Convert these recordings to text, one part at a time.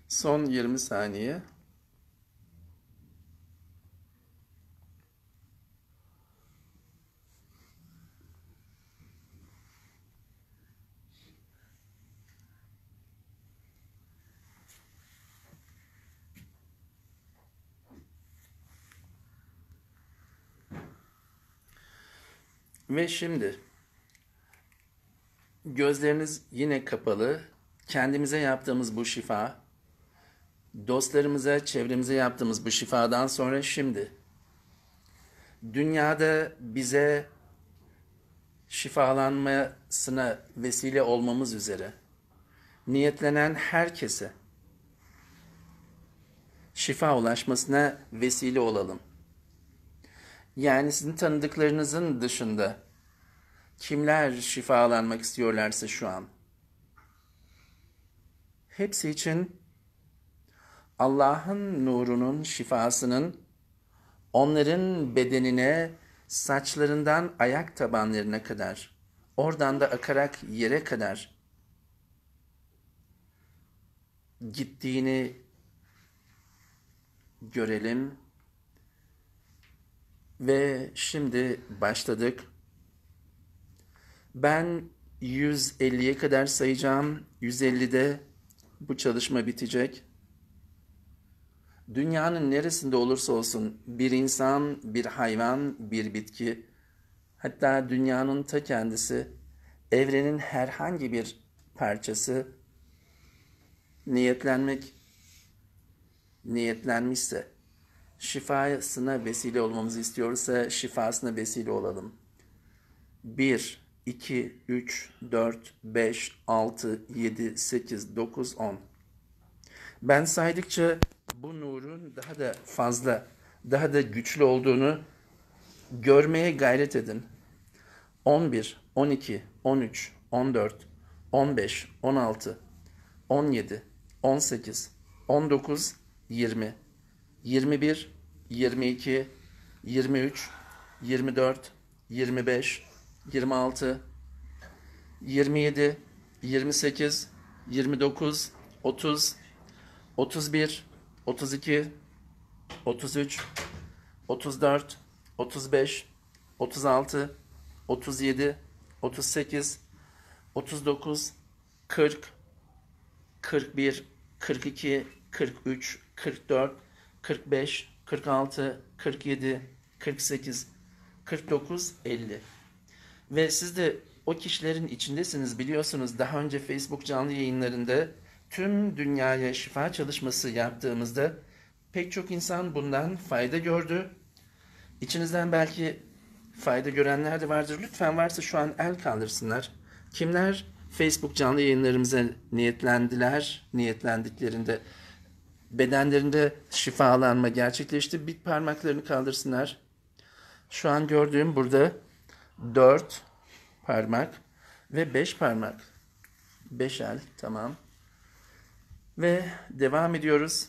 Son 20 saniye. Ve şimdi gözleriniz yine kapalı. Kendimize yaptığımız bu şifa, dostlarımıza, çevremize yaptığımız bu şifadan sonra şimdi dünyada bize şifalanmasına vesile olmamız üzere niyetlenen herkese şifa ulaşmasına vesile olalım. Yani sizin tanıdıklarınızın dışında kimler şifalanmak istiyorlarsa şu an, hepsi için Allah'ın nurunun şifasının onların bedenine, saçlarından ayak tabanlarına kadar, oradan da akarak yere kadar gittiğini görelim. Ve şimdi başladık. Ben 150'ye kadar sayacağım. 150'de bu çalışma bitecek. Dünyanın neresinde olursa olsun bir insan, bir hayvan, bir bitki, hatta dünyanın ta kendisi, evrenin herhangi bir parçası niyetlenmişse, şifasına vesile olmamızı istiyorsa şifasına vesile olalım. 1, 2, 3, 4, 5, 6, 7, 8, 9, 10. Ben saydıkça bu nurun daha da fazla, daha da güçlü olduğunu görmeye gayret edin. 11, 12, 13, 14, 15, 16, 17, 18, 19, 20, 21, 22, 23, 24, 25, 26, 27, 28, 29, 30, 31, 32, 33, 34, 35, 36, 37, 38, 39, 40, 41, 42, 43, 44, 45, 46, 47, 48, 49, 50. Ve siz de o kişilerin içindesiniz, biliyorsunuz. Daha önce Facebook canlı yayınlarında tüm dünyaya şifa çalışması yaptığımızda pek çok insan bundan fayda gördü. İçinizden belki fayda görenler de vardır. Lütfen varsa şu an el kaldırsınlar. Kimler Facebook canlı yayınlarımıza niyetlendiklerinde bedenlerinde şifalanma gerçekleşti. Bir parmaklarını kaldırsınlar. Şu an gördüğüm burada 4 parmak ve 5 parmak. 5 el, tamam. Ve devam ediyoruz.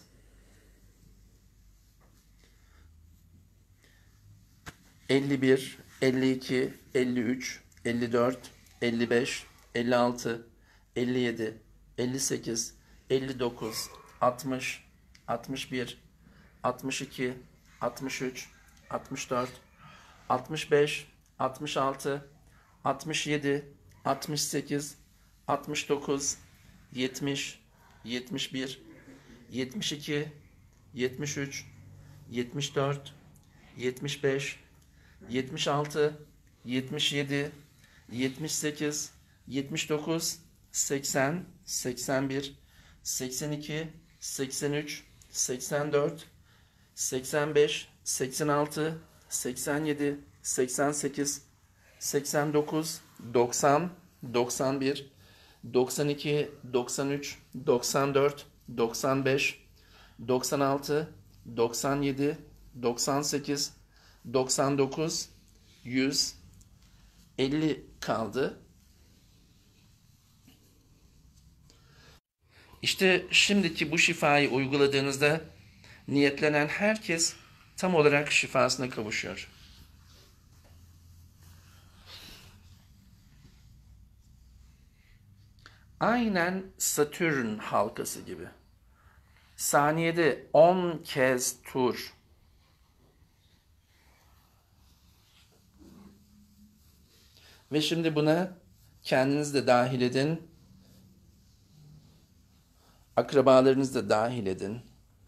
51, 52, 53, 54, 55, 56, 57, 58, 59, 60, 61, 62, 63, 64, 65, 66, 67, 68, 69, 70, 71, 72, 73, 74, 75, 76, 77, 78, 79, 80, 81, 82, 83, 84, 85, 86, 87, 88, 89, 90, 91, 92, 93, 94, 95, 96, 97, 98, 99, 100, 50 kaldı. İşte şimdiki bu şifayı uyguladığınızda niyetlenen herkes tam olarak şifasına kavuşuyor. Aynen Satürn halkası gibi. Saniyede 10 kez tur. Ve şimdi buna kendiniz de dahil edin. Akrabalarınızı da dahil edin.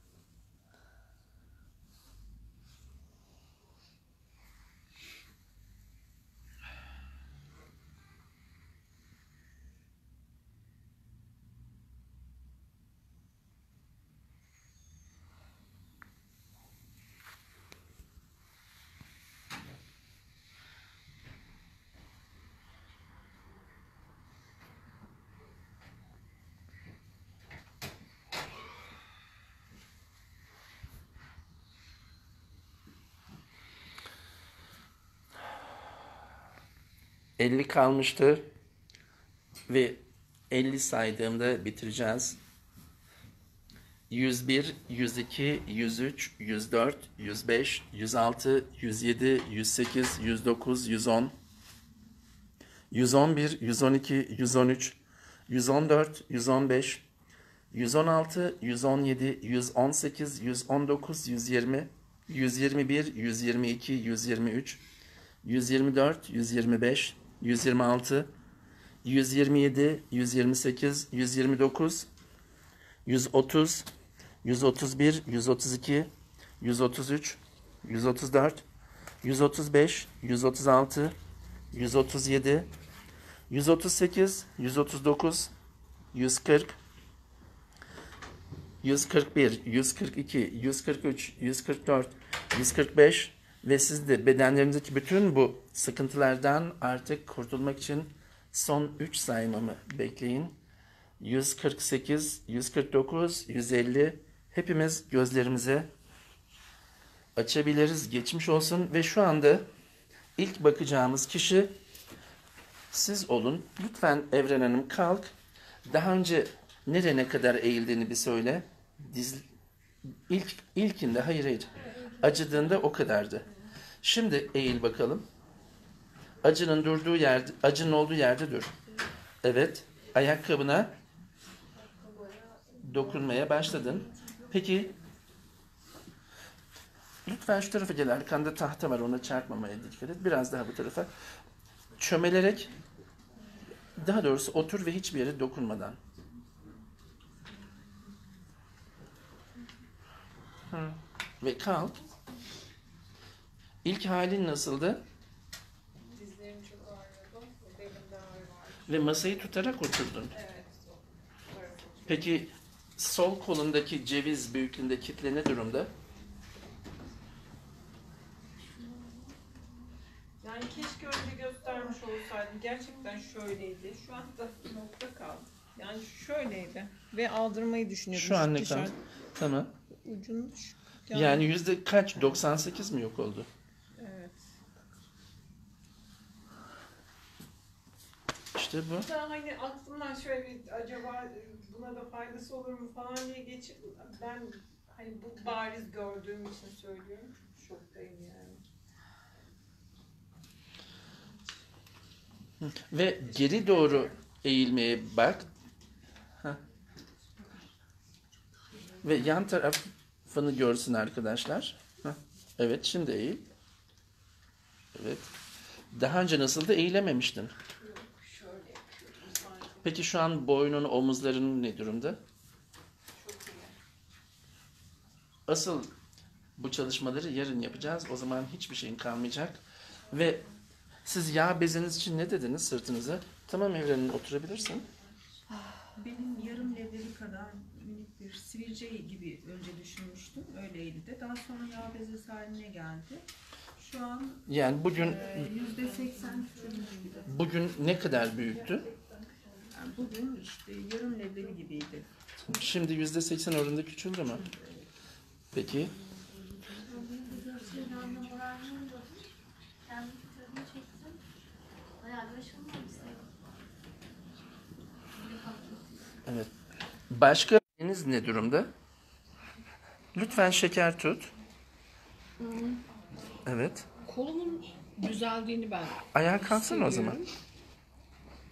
...50 kalmıştı ve 50 saydığımda bitireceğiz. 101, 102, 103, 104, 105, 106, 107, 108, 109, 110, 111, 112, 113, 114, 115, 116, 117, 118, 119, 120, 121, 122, 123, 124, 125, 126, 127, 128, 129, 130, 131, 132, 133, 134, 135, 136, 137, 138, 139, 140, 141, 142, 143, 144, 145 ve siz de bedenlerinizdeki bütün bu sıkıntılardan artık kurtulmak için son 3 saymamı bekleyin. 148, 149, 150. Hepimiz gözlerimizi açabiliriz. Geçmiş olsun ve şu anda ilk bakacağımız kişi siz olun. Lütfen Evren Hanım kalk. Daha önce nereye kadar eğildiğini bir söyle. İlkinde hayır. Acıdığında o kadardı. Şimdi eğil bakalım. Acının olduğu yerde dur. Evet. Ayakkabına dokunmaya başladın. Peki lütfen şu tarafa gel. Arkanda tahta var. Ona çarpmamaya dikkat et. Biraz daha bu tarafa. Çömelerek, daha doğrusu otur ve hiçbir yere dokunmadan. Ve kalk. İlk halin nasıldı? Dizlerim çok ağrıyordu. Belimde ağrı var. Ve masayı tutarak oturdun. Evet. Peki sol kolundaki ceviz büyüklüğünde kitle ne durumda? Yani keşke önce göstermiş olsaydım. Gerçekten şöyleydi. Şu anda nokta kaldı. Yani şöyleydi. Ve aldırmayı düşünüyordum. Şu an ne kadar? Tamam. Ucunu Yani yüzde kaç? 98 mi yok oldu? Evet. İşte bu. Daha hani aklımdan şöyle bir acaba buna da faydası olur mu falan diye geçirdim. Ben hani bu bariz gördüğüm için söylüyorum. Çok şoktayım yani. Ve geri doğru eğilmeye bak. Heh. Ve yan tarafını görsün arkadaşlar. Heh. Evet, şimdi eğil. Evet. Daha önce nasıldı? Eğilememiştin. Şöyle yapıyorum sanki. Peki şu an boynun, omuzların ne durumda? Çok iyi. Asıl bu çalışmaları yarın yapacağız. O zaman hiçbir şeyin kalmayacak. Ve siz yağ beziniz için ne dediniz sırtınıza? Tamam Evren'in, oturabilirsin. Benim yarım levreği kadar minik bir sivilce gibi önce düşünmüştüm. Öyleydi de. Daha sonra yağ bezesi haline geldi. Şu an Yani bugün %80 küçülmüştü. bugün ne kadar büyüktü? Yani bugün işte yarım levreği gibiydi. Şimdi %80 oranında küçüldü mü? Peki. Evet. Başka ne durumda? Lütfen şeker tut. Evet. Kolumun düzeldiğini ben Ayağa kalksana o zaman. hissediyorum.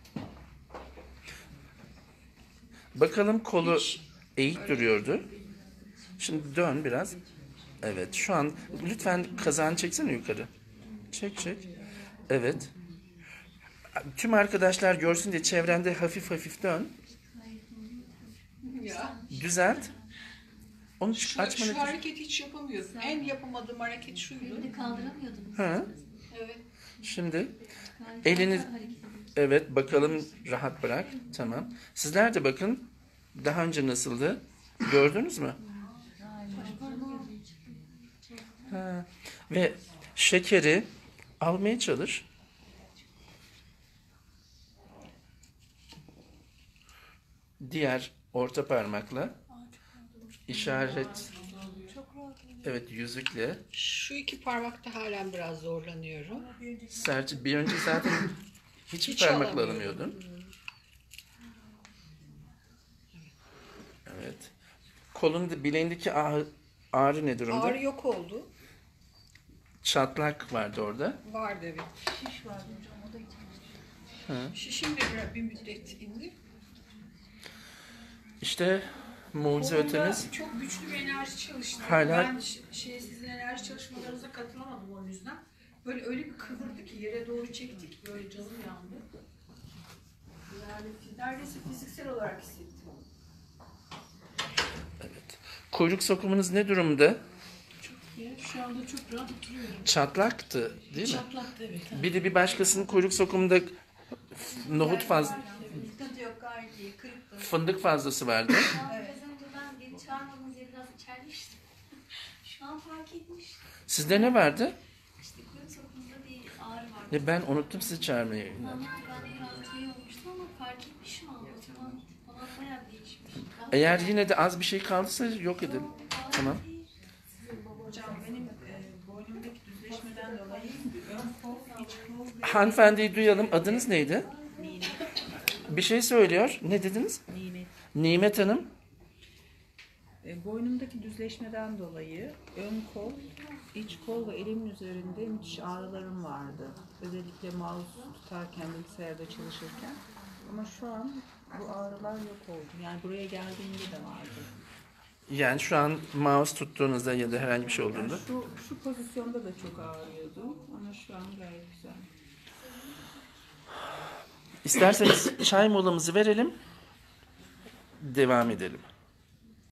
Bakalım kolu eğik duruyordu. Şimdi dön biraz. Evet, şu an lütfen kazağını çeksene yukarı. Çek çek. Evet. Tüm arkadaşlar görsün diye çevrende hafif hafif dön. Ya. Düzelt. Onu Şu açmanı... hareketi hiç yapamıyordum. En yapamadığım hareket şuydu. Elini kaldıramıyordunuz. Ha. Evet. Şimdi Yani elini... hareket ediyorsunuz. Evet, bakalım, rahat bırak. Tamam. Sizler de bakın. Daha önce nasıldı? Gördünüz mü? Ha. Ve şekeri almaya çalış. Diğer orta parmakla işaret, evet, yüzükle. Şu iki parmakta halen biraz zorlanıyorum. Serçe, bir önce zaten hiçbir Hiç parmakla alamıyorum. alamıyordun. Evet. Kolunda, bileğindeki ağrı ne durumda? Ağrı yok oldu. Çatlak vardı orada. Vardı evet. Şiş vardı hocam, o da hiç. Şişim de bir müddet indi. İşte mucize Kolumda ötemiz. çok güçlü bir enerji çalıştı. Hala- Ben sizin enerji çalışmalarınıza katılamadım o yüzden. Böyle öyle bir kıvırdı ki yere doğru çektik. Böyle canım yandı. Yani neredeyse fiziksel olarak hissettim. Evet. Kuyruk sokumunuz ne durumda? Şu anda çok rahat oturuyorum. Çatlaktı, değil mi? Çatlaktı evet. Bir de bir başkasının kuyruk sokumunda nohut fazla, Sıkıntı yok, gayet iyi. Kırık da. fındık fazlası vardı. Biraz önce ben beni çağırmadığınız yere biraz içerlemiştim. Şu an fark etmiş. Sizde ne vardı? İşte kuyruk sokumunda bir ağrı var. Ya ben unuttum sizi çağırmayı. Ben biraz şey olmuştu ama fark etmiş şu an. O zaman falan bayağı değişmiş. Eğer yine de az bir şey kaldıysa yok edin. Tamam. Hocam benim boynumdaki düzleşmeden dolayı ön kol, iç kol ve Hanımefendiyi duyalım. Adınız neydi? nimet. Bir şey söylüyor. Ne dediniz? Nimet Hanım. Boynumdaki düzleşmeden dolayı ön kol, iç kol ve elimin üzerinde müthiş ağrılarım vardı. Özellikle mouse tutarken, bilgisayarda çalışırken. Ama şu an bu ağrılar yok oldu. Yani buraya geldiğimde de vardı. Yani şu an mouse tuttuğunuzda ya da herhangi bir şey olduğunda. Yani şu pozisyonda da çok ağrıyordu ama şu an gayet güzel. İsterseniz çay molamızı verelim. Devam edelim.